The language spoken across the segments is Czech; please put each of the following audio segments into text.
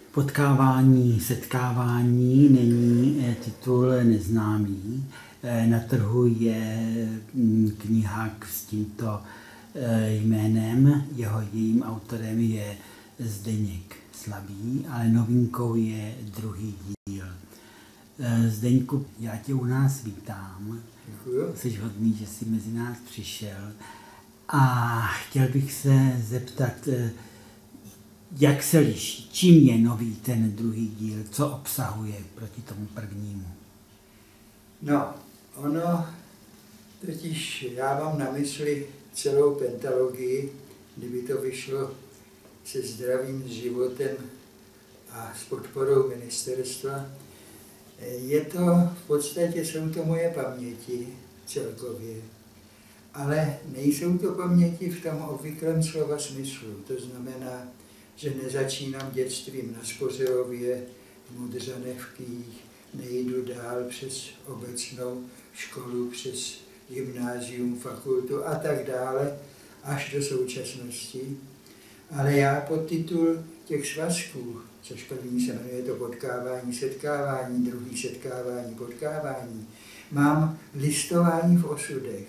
Potkávání, setkávání není titul neznámý. Na trhu je kniha s tímto jménem, jejím autorem je Zdeněk Slabý, ale novinkou je druhý díl. Zdeňku, já tě u nás vítám. Děkuju. Jsi hodný, že jsi mezi nás přišel. A chtěl bych se zeptat, jak se liší, čím je nový ten druhý díl, co obsahuje proti tomu prvnímu? No, ono, totiž já mám na mysli celou pentalogii, kdyby to vyšlo se zdravým životem a s podporou ministerstva. Je to, v podstatě jsou to moje paměti celkově, ale nejsou to paměti v tom obvyklém slova smyslu. To znamená, že nezačínám dětstvím na Spořilově, v Modřanevkých, nejdu dál přes obecnou školu, přes gymnázium, fakultu a tak dále, až do současnosti. Ale já podtitul těch svazků, což první se jmenuje to potkávání, setkávání, druhý setkávání, potkávání, mám listování v osudech.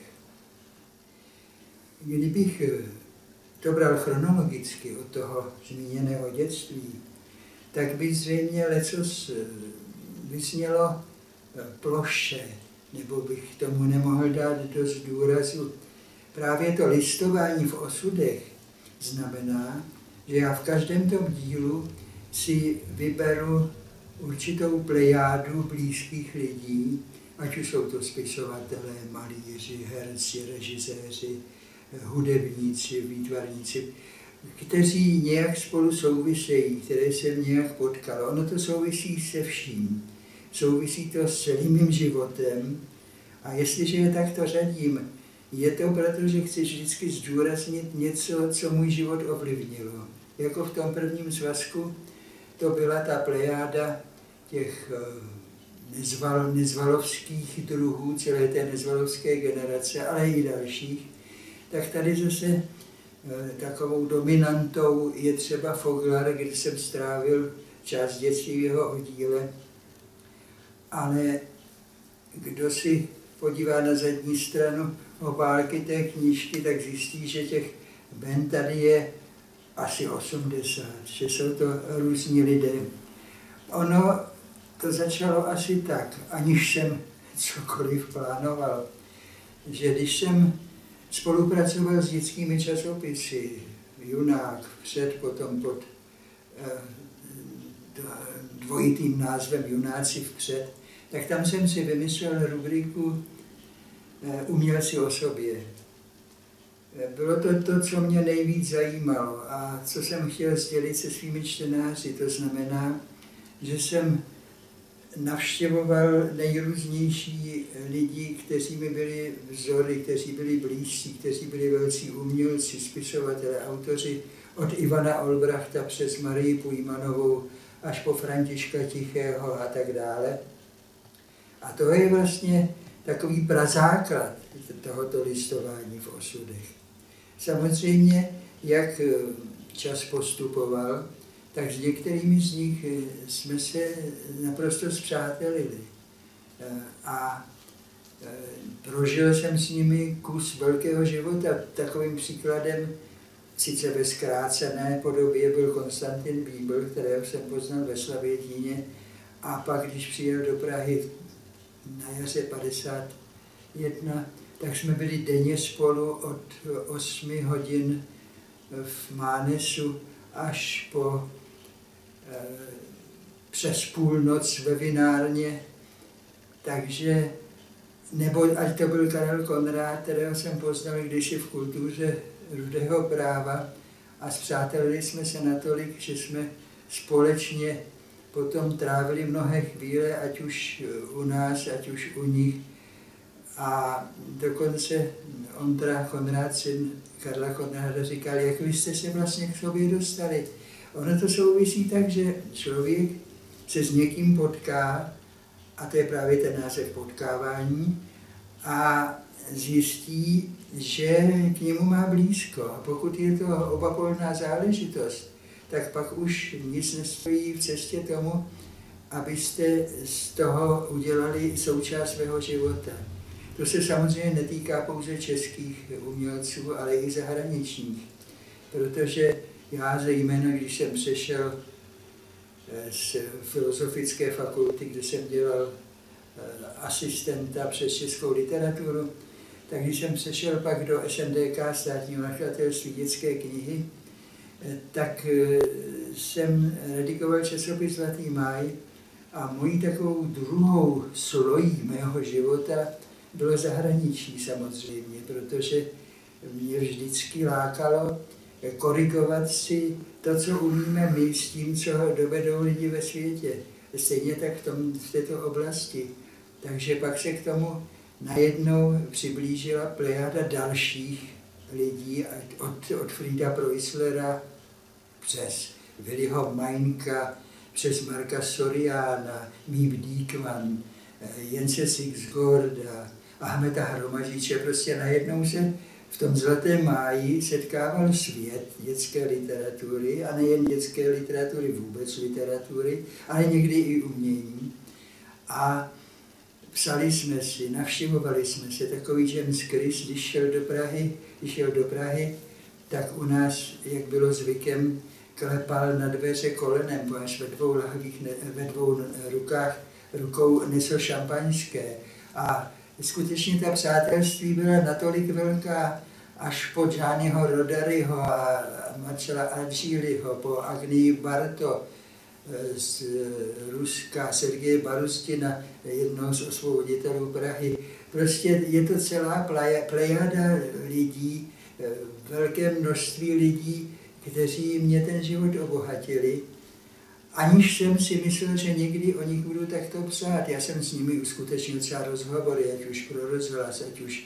Kdybych to bral chronologicky od toho zmíněného dětství, tak by zřejmě lecos vysnělo ploše, nebo bych tomu nemohl dát dost důrazu. Právě to listování v osudech znamená, že já v každém tom dílu si vyberu určitou plejádu blízkých lidí, ať už jsou to spisovatelé, malíři, herci, režiséři, hudebníci, výtvarníci, kteří nějak spolu souvisejí, které jsem nějak potkal. Ono to souvisí se vším. Souvisí to s celým mým životem. A jestliže je takto řadím, je to proto, že chci vždycky zdůraznit něco, co můj život ovlivnilo. Jako v tom prvním svazku to byla ta plejáda těch nezvalovských druhů, celé té nezvalovské generace, ale i dalších. Tak tady zase takovou dominantou je třeba Foglar, kde jsem strávil část dětství v jeho oddíle. Ale kdo si podívá na zadní stranu obálky té knížky, tak zjistí, že těch ben tady je asi 80, že jsou to různí lidé. Ono to začalo asi tak, aniž jsem cokoliv plánoval, že když jsem spolupracoval s dětskými časopisy, Junák, Vpřed, potom pod dvojitým názvem Junáci vpřed, tak tam jsem si vymyslel rubriku Umělci o sobě. Bylo to, co mě nejvíc zajímalo a co jsem chtěl sdělit se svými čtenáři. To znamená, že jsem navštěvoval nejrůznější lidi, kteří mi byli vzory, kteří byli blízcí, kteří byli velcí umělci, spisovatelé, autoři od Ivana Olbrachta přes Marii Pujmanovou až po Františka Tichého a tak dále. A to je vlastně takový prazáklad tohoto listování v osudech. Samozřejmě, jak čas postupoval, tak s některými z nich jsme se naprosto spřátelili. A prožil jsem s nimi kus velkého života. Takovým příkladem, sice ve zkrácené podobě, byl Konstantin Bíbl, kterého jsem poznal ve Slavětíně. A pak, když přijel do Prahy na jaře 51, tak jsme byli denně spolu od 8 hodin v Mánesu až po přes půlnoc ve vinárně. Takže, nebo ať to byl Karel Konrád, kterého jsem poznal kdysi v kultuře rudého práva, a spřátelili jsme se natolik, že jsme společně potom trávili mnohé chvíle, ať už u nás, ať už u nich. A dokonce Ondra Konrád, syn Karla Konráda, říkal, jak vy jste se vlastně k sobě dostali. Ono to souvisí tak, že člověk se s někým potká, a to je právě ten název potkávání, a zjistí, že k němu má blízko. A pokud je to obapolná záležitost, tak pak už nic nestojí v cestě tomu, abyste z toho udělali součást svého života. To se samozřejmě netýká pouze českých umělců, ale i zahraničních. Protože já zejména, když jsem přešel z filozofické fakulty, kde jsem dělal asistenta přes českou literaturu, tak když jsem přešel pak do SNDK, Státního nakladatelství dětské knihy, tak jsem redigoval časopis Zlatý máj a mojí takovou druhou slojí mého života bylo zahraničí samozřejmě, protože mě vždycky lákalo korigovat si to, co umíme my s tím, co dovedou lidi ve světě. Stejně tak v této oblasti. Takže pak se k tomu najednou přiblížila plejada dalších lidí, od Frieda Preußlera přes Williho Meinka, přes Marka Soriana, Miep Diekmann, Jense Sixgorda, Ahmeta Hromažiče. Prostě najednou se v tom Zlatém máji setkával svět dětské literatury, a nejen dětské literatury, vůbec literatury, ale někdy i umění. A psali jsme si, navštěvovali jsme se. Takový James Chris, když šel do Prahy, tak u nás, jak bylo zvykem, klepal na dveře kolenem, až ve dvou rukou nesl šampaňské. A skutečně ta přátelství byla natolik velká, až po Gianniho Rodaryho a Marcela Adžíliho, po Agnii Barto z Ruska, Sergeje Barustina, jednoho z osvoboditelů Prahy. Prostě je to celá plejada lidí, velké množství lidí, kteří mě ten život obohatili, aniž jsem si myslel, že někdy o nich budu takto psát. Já jsem s nimi uskutečnil třeba rozhovory, ať už pro rozhlas, ať už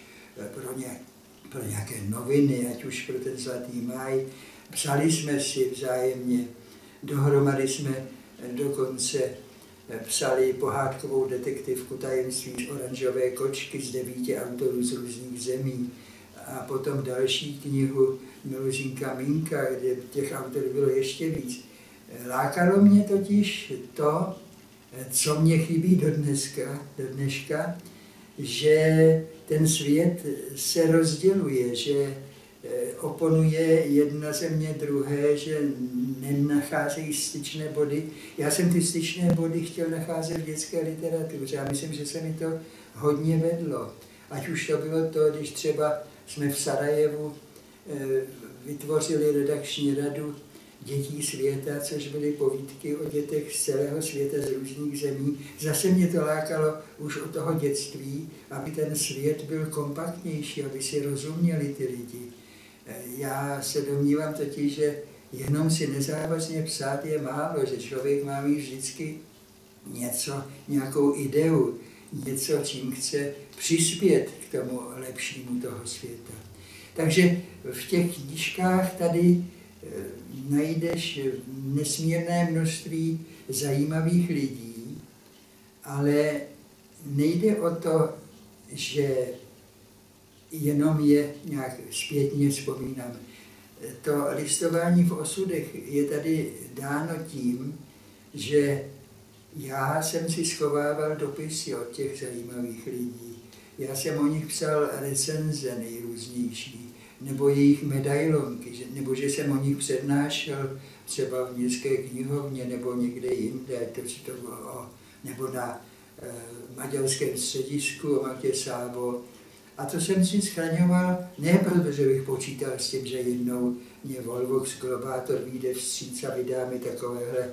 pro nějaké noviny, ať už pro ten Zlatý máj. Psali jsme si vzájemně, dohromady jsme dokonce psali pohádkovou detektivku Tajemství oranžové kočky z 9 autorů z různých zemí. A potom další knihu Miluzinka Minka, kde těch autorů bylo ještě víc. Lákalo mě totiž to, co mě chybí do dneška, že ten svět se rozděluje, že oponuje jedna země druhé, že nenacházejí styčné body. Já jsem ty styčné body chtěl nacházet v dětské literatuře a myslím, že se mi to hodně vedlo. Ať už to bylo to, když třeba jsme v Sarajevu vytvořili redakční radu dětí světa, což byly povídky o dětech z celého světa, z různých zemí. Zase mě to lákalo už od toho dětství, aby ten svět byl kompaktnější, aby si rozuměli ty lidi. Já se domnívám totiž, že jenom si nezávazně psát je málo, že člověk má mít vždycky nějakou ideu, něco, čím chce přispět k tomu lepšímu toho světa. Takže v těch knížkách tady najdeš nesmírné množství zajímavých lidí, ale nejde o to, že jenom je nějak zpětně vzpomínám. To listování v osudech je tady dáno tím, že já jsem si schovával dopisy od těch zajímavých lidí. Já jsem o nich psal recenze nejrůznější, nebo jejich medailonky, nebo že jsem o nich přednášel třeba v městské knihovně nebo někde jinde, nebo na maďarském středisku Matě Sábo. A to jsem si schraňoval, ne proto, že bych počítal s tím, že jednou mě Volvox Globátor vyjde vstříc a vydá mi takovéhle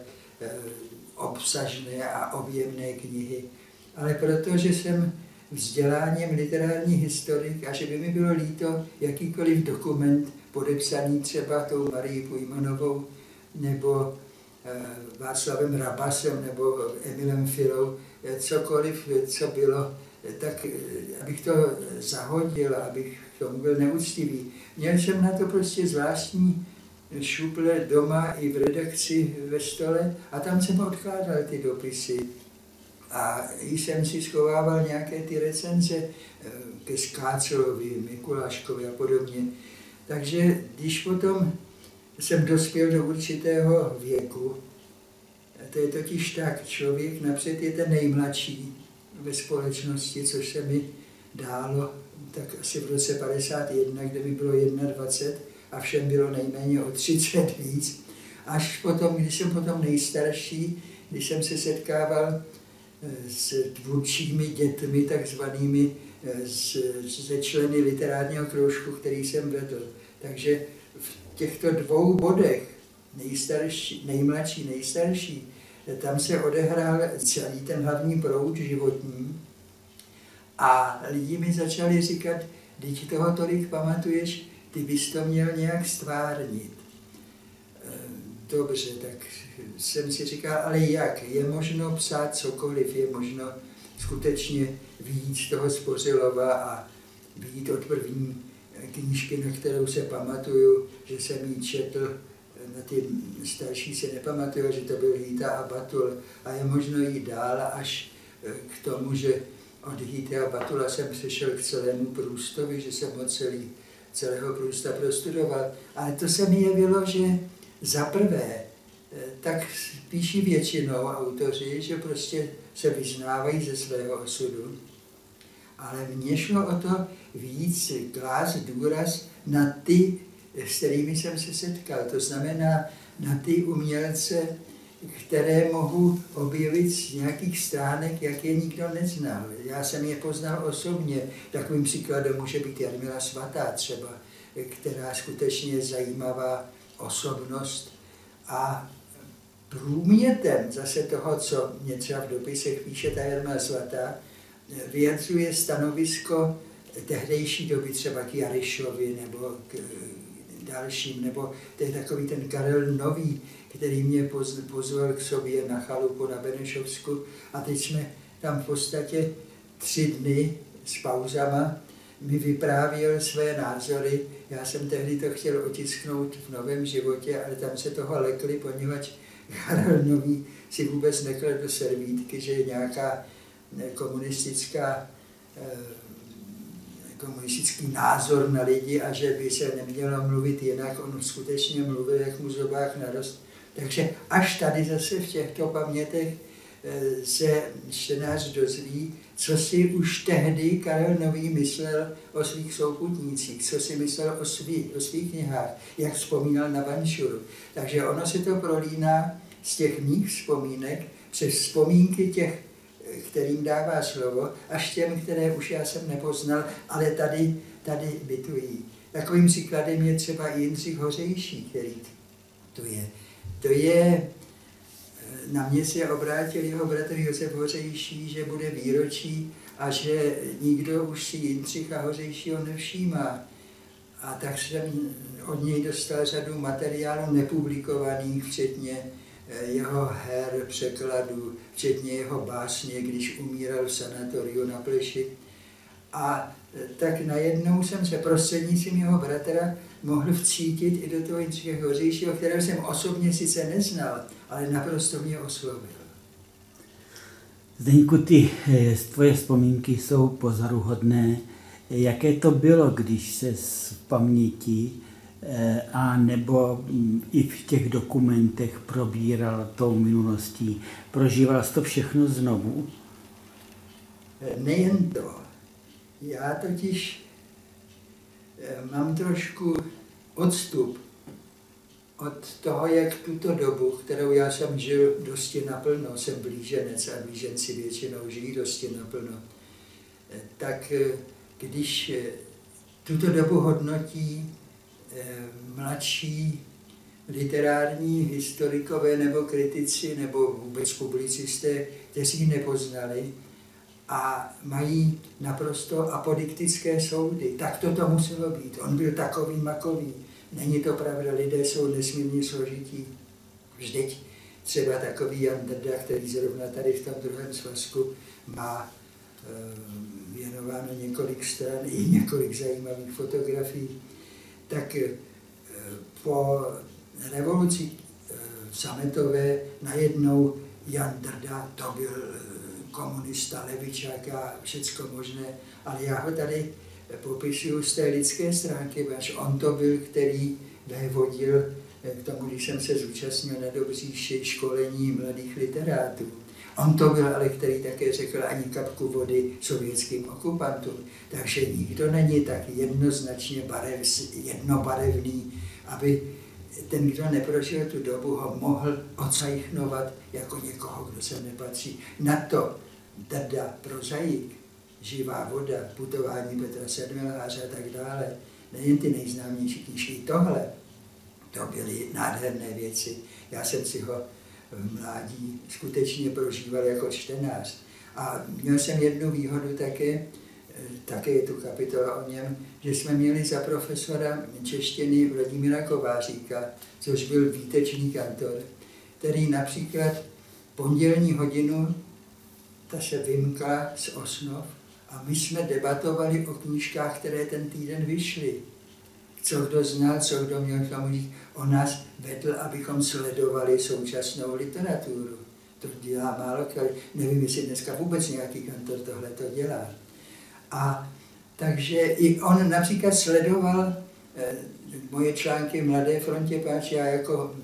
obsažné a objemné knihy, ale protože jsem vzděláním literární historik a že by mi bylo líto jakýkoliv dokument podepsaný třeba tou Marií Pujmanovou nebo Václavem Rabasem nebo Emilem Filou, cokoliv, co bylo, tak abych to zahodil, abych tomu byl neúctivý. Měl jsem na to prostě zvláštní šuple doma i v redakci ve stole a tam jsem odkládal ty dopisy. A jsem si schovával nějaké ty recenze ke Skácelovi, Mikuláškovi a podobně. Takže když potom jsem dospěl do určitého věku. To je totiž tak, člověk napřed je ten nejmladší ve společnosti, což se mi dálo tak asi v roce 51, kde mi bylo 21 a všem bylo nejméně o 30 víc. Až potom, když jsem potom nejstarší, když jsem se setkával s tvůrčími dětmi, takzvanými ze členy literárního kroužku, který jsem vedl. Takže v těchto dvou bodech, nejmladší, nejstarší, tam se odehrál celý ten hlavní proud životní a lidi mi začali říkat, když toho tolik pamatuješ, ty bys to měl nějak stvárnit. Dobře, tak jsem si říkal, ale jak? Je možno psát cokoliv, je možno skutečně vyjít z toho Spořilova a vyjít od první knížky, na kterou se pamatuju, že jsem ji četl, na ty starší se nepamatuju, že to byl Hýta a Batul, a je možno jít dál až k tomu, že od Hýty a Batula jsem přešel k celému Proustovi, že jsem ho celého Prousta prostudoval. Ale to se mi jevilo, že za prvé, tak píší většinou autoři, že prostě se vyznávají ze svého osudu, ale mně šlo o to víc klást důraz na ty, s kterými jsem se setkal. To znamená na ty umělce, které mohu objevit z nějakých stránek, jak je nikdo neznal. Já jsem je poznal osobně. Takovým příkladem může být Jarmila Svatá třeba, která skutečně je zajímavá osobnost. A průmětem zase toho, co mě třeba v dopisech píše ta Jarmila Svatá, vyjadřuje stanovisko tehdejší doby třeba k Jarišovi nebo k dalším, nebo to je takový ten Karel Nový, který mě pozval k sobě na chalupu na Benešovsku a teď jsme tam v podstatě 3 dny s pauzama, mi vyprávěl své názory. Já jsem tehdy to chtěl otisknout v Novém životě, ale tam se toho lekli, poněvadž Karel Nový si vůbec nekladl do servítky, že je nějaká komunistický názor na lidi a že by se nemělo mluvit jinak. On skutečně mluvil, jak mu zobák narost. Takže až tady zase v těchto pamětech se čtenář dozví, co si už tehdy Karel Nový myslel o svých souputnících, co si myslel o svých knihách, jak vzpomínal na Vančuru. Takže ono se to prolíná z těch mých vzpomínek přes vzpomínky těch, kterým dává slovo, až těm, které už já jsem nepoznal, ale tady bytují. Takovým příkladem je třeba i Jindřich Hořejší, který to je, na mě se obrátil jeho bratr Josef Hořejší, že bude výročí a že nikdo už si Jindřicha Hořejšího nevšímá. A tak jsem od něj dostal řadu materiálů nepublikovaných, včetně jeho her, překladů, včetně jeho básně, když umíral v sanatoriu na Pleši. A tak najednou jsem se prostřednictvím jeho bratra mohl vcítit i do toho Jindřicha Hořejšího, kterého jsem osobně sice neznal, ale naprosto mě oslovil. Zdeňku, ty tvoje vzpomínky jsou pozoruhodné. Jaké to bylo, když se v paměti a nebo i v těch dokumentech probíral tou minulostí? Prožíval jsi to všechno znovu? Nejen to. Já totiž mám trošku odstup od toho, jak tuto dobu, kterou já jsem žil dosti naplno, jsem blíženec a blíženci většinou žijí dosti naplno, tak když tuto dobu hodnotí mladší literární historikové nebo kritici nebo vůbec publicisté, kteří ji nepoznali a mají naprosto apodiktické soudy. Tak to muselo být. On byl takový makový. Není to pravda, lidé jsou nesmírně složití. Vždyť třeba takový Jan Drda, který zrovna tady v tom druhém svazku má věnováno několik stran i několik zajímavých fotografií, tak po revoluci sametové najednou Jan Drda, to byl komunista, levičák a všecko možné, ale já ho tady popisuju z té lidské stránky, protože on to byl, který vévodil k tomu, když jsem se zúčastnil na Dobříši školení mladých literátů. On to byl ale, který také řekl ani kapku vody sovětským okupantům. Takže nikdo není tak jednoznačně jednobarevný, aby ten, kdo neprožil tu dobu, ho mohl ocajchnovat jako někoho, kdo sem nepatří. Na to Drda, prozaik, Živá voda, Putování Petra Sedmiláře a tak dále, nejen ty nejznámější knížky, tohle, to byly nádherné věci. Já jsem si ho v mládí skutečně prožíval jako čtenář. A měl jsem jednu výhodu také je tu kapitola o něm, že jsme měli za profesora češtiny Vladimíra Kováříka, což byl výtečný kantor, který například pondělní hodinu, ta se vymkla z osnov a my jsme debatovali o knížkách, které ten týden vyšly. Co kdo znal, co kdo měl k tomu říct. On nás vedl, abychom sledovali současnou literaturu. To dělá málo, nevím, jestli dneska vůbec nějaký kantor tohle to dělá. A takže i on například sledoval moje články v Mladé frontě, páč já jako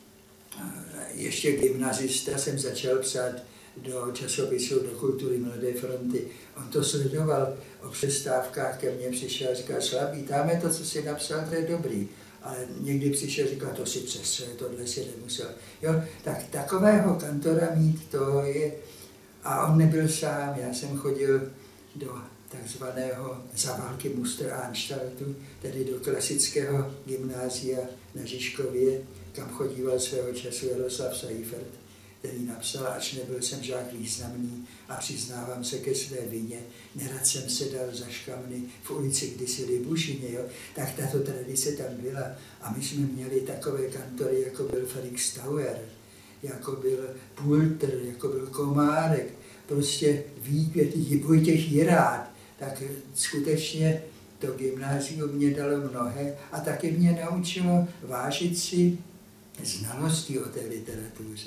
ještě gymnazista jsem začal psát do časopisu, do Kultury Mladé fronty. On to sledoval, o přestávkách ke mně přišel a říkal, Slabý, dáme to, co si napsal, to je dobrý. Ale někdy přišel a říkal, to si přestřel, tohle si nemusel. Jo, tak takového kantora mít, to je... A on nebyl sám, já jsem chodil do takzvaného za války Musteranstaltu, tedy do klasického gymnázia na Žižkově, kam chodíval svého času Jaroslav Seifert, který napsal, ač nebyl jsem žák významný a přiznávám se ke své vině, nerad jsem se dal za škamny v ulici kdysi Libušině, jo? Tak tato tradice tam byla. A my jsme měli takové kantory, jako byl Felix Tauer, jako byl Pultr, jako byl Komárek, prostě Vojtěch Jirát, tak skutečně to gymnázium mě dalo mnohé a taky mě naučilo vážit si znalosti o té literatuře.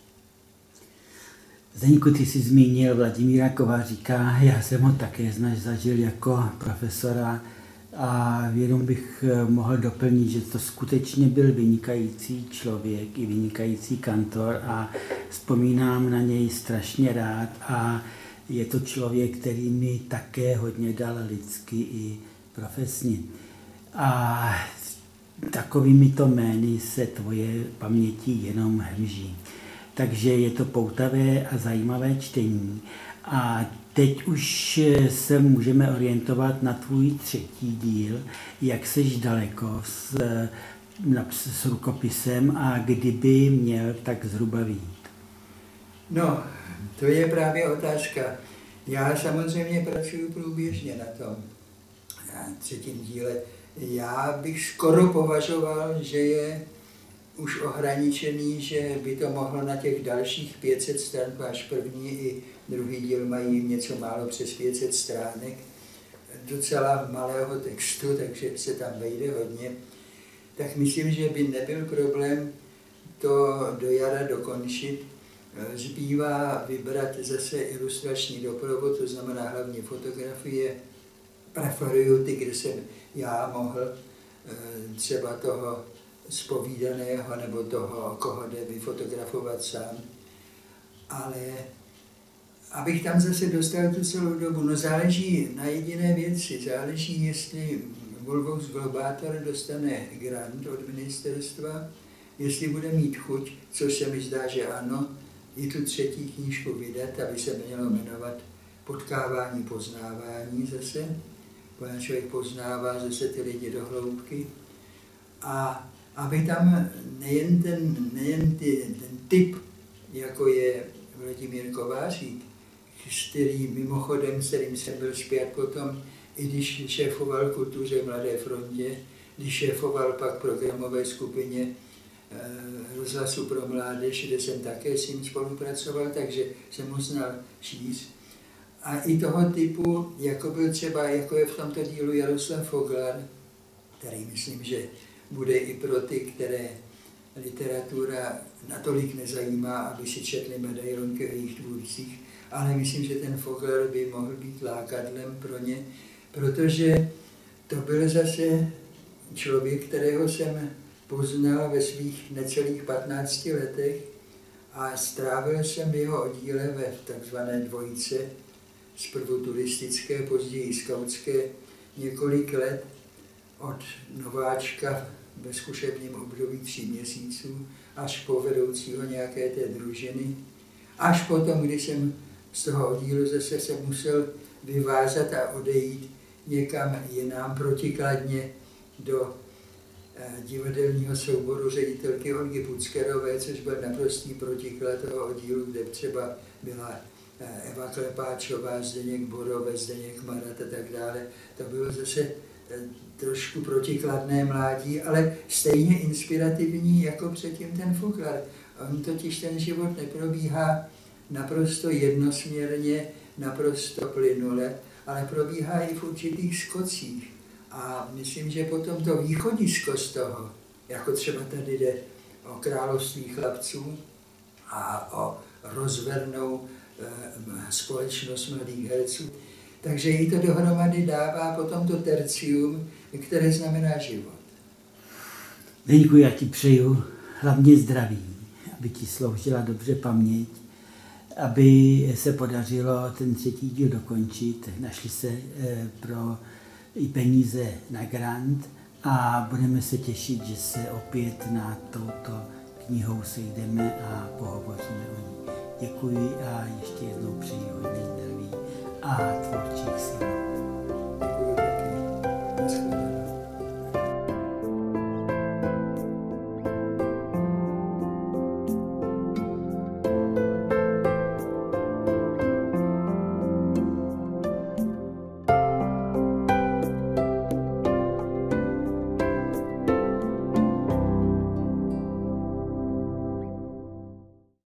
Zdeňku, ty jsi zmínil Vladimíra Kováříka, já jsem ho také zažil jako profesora a jenom bych mohl doplnit, že to skutečně byl vynikající člověk i vynikající kantor a vzpomínám na něj strašně rád a je to člověk, který mi také hodně dal lidsky i profesně. A takovými to jmény se tvoje paměti jenom hemží. Takže je to poutavé a zajímavé čtení. A teď už se můžeme orientovat na tvůj třetí díl, jak seš daleko s rukopisem a kdyby měl tak zhruba vyjít. No, to je právě otázka. Já samozřejmě pracuji průběžně na tom třetím díle. Já bych skoro považoval, že je už ohraničený, že by to mohlo na těch dalších 500 stran, až první i druhý díl mají něco málo přes 500 stránek, docela malého textu, takže se tam vejde hodně, tak myslím, že by nebyl problém to do jara dokončit. Zbývá vybrat zase ilustrační doprovod, to znamená hlavně fotografie. Preferuju ty, kde jsem já mohl třeba toho zpovídaného nebo toho, koho jde vyfotografovat sám. Ale abych tam zase dostal tu celou dobu, no záleží na jediné věci, záleží, jestli Volvox Globátor dostane grant od ministerstva, jestli bude mít chuť, což se mi zdá, že ano, i tu třetí knížku vydat, aby se mělo jmenovat Potkávání, poznávání zase, protože člověk poznává zase ty lidi do hloubky. A aby tam nejen ten typ, jako je Vladimír Kovářík, který mimochodem, s kterým jsem byl zpět potom, i když šéfoval Kultuře Mladé frontě, když šéfoval pak programové skupině Rozhlasu pro mládež, kde jsem také s ním spolupracoval, takže jsem ho znal číst. A i toho typu, jako byl třeba, jako je v tomto dílu Jaroslav Foglar, který myslím, že bude i pro ty, které literatura natolik nezajímá, aby si četli medailonky o jejich tvůrcích, ale myslím, že ten Foglar by mohl být lákadlem pro ně, protože to byl zase člověk, kterého jsem poznal ve svých necelých 15 letech a strávil jsem v jeho oddíle ve takzvané dvojice, zprvu turistické, později skautské, několik let od nováčka ve zkušebním období 3 měsíců až po vedoucího nějaké té družiny. Až potom, když jsem z toho oddílu zase se musel vyvázat a odejít někam jinam protikladně do divadelního souboru ředitelky Olgy Puckerové, což byl naprostý protiklad toho oddílu, kde třeba byla Eva Klepáčová, Zdeněk Borové, Zdeněk Marat a tak dále. To bylo zase trošku protikladné mládí, ale stejně inspirativní jako předtím ten folklor. On totiž ten život neprobíhá naprosto jednosměrně, naprosto plynule, ale probíhá i v určitých skocích. A myslím, že potom to východisko z toho, jako třeba tady jde o Království chlapců a o rozvernou společnost mladých herců, takže jí to dohromady dává potom to tercium, které znamená život. Zdeňku, já ti přeju hlavně zdraví, aby ti sloužila dobře paměť, aby se podařilo ten 3. díl dokončit. Našli se pro i peníze na grant a budeme se těšit, že se opět na touto knihou sejdeme a pohovoříme o ní. Děkuji a ještě jednou přeji hodně zdraví a tvůrčích sil. Děkuji taky.